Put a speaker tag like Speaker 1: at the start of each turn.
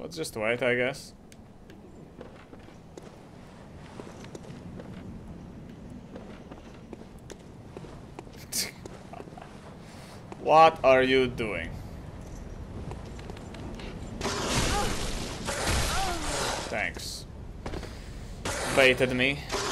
Speaker 1: Let's just wait, I guess. What are you doing? Thanks. Baited me.